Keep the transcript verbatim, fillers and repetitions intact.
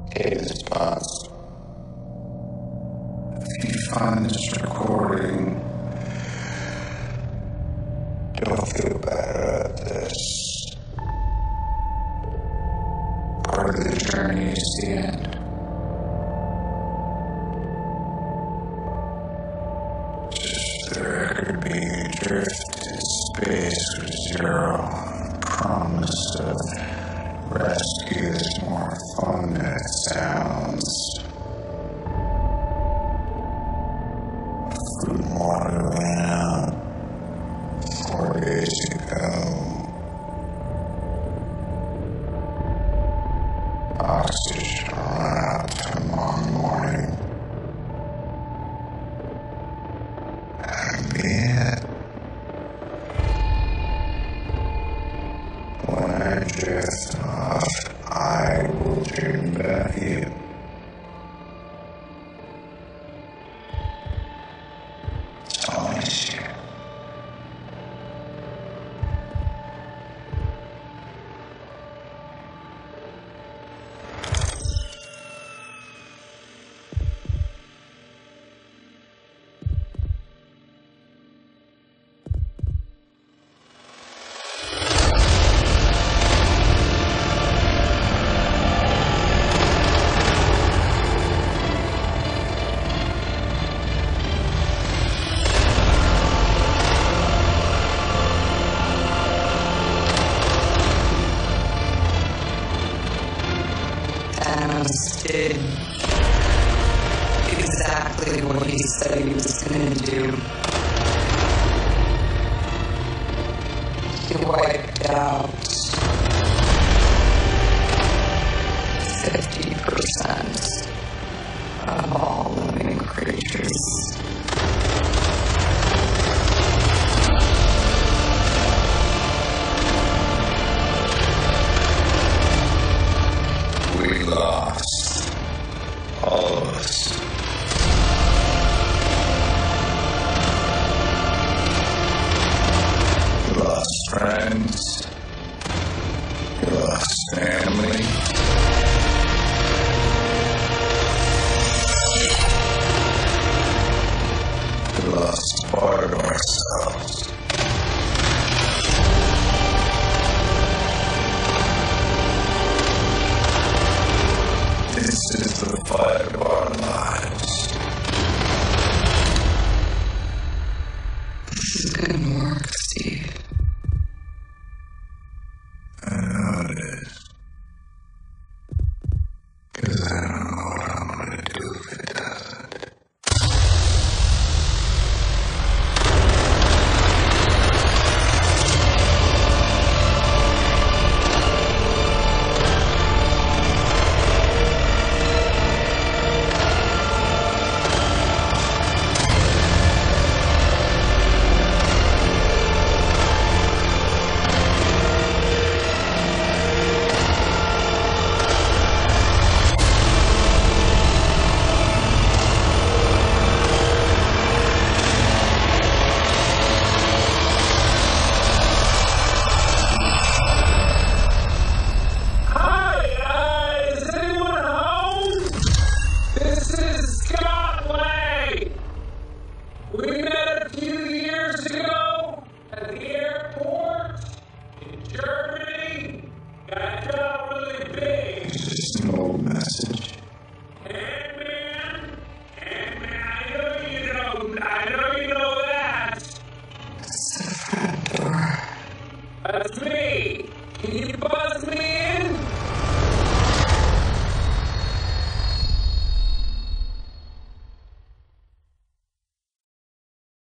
Hey, this boss. If you find this recording, don't feel bad about this. Part of the journey is the end. Just the record being adrift in space with zero promise of rescue is more fun than it sounds. Food and water ran out four days ago. Oxygen ran out tomorrow morning. That'd be it. When I drift off, I will dream about you. It's always you. Thanos did exactly what he said he was going to do. He wiped out fifty percent of all living creatures. We lost. All of us. We lost friends. We lost family. We lost part of ourselves. This is the fight of our lives. This is gonna work, Steve. I know it is. Because I don't know what I'm gonna do if it doesn't. Message. Hey man, hey man, I know you know, I know you know that. It's the front door. That's me. Can you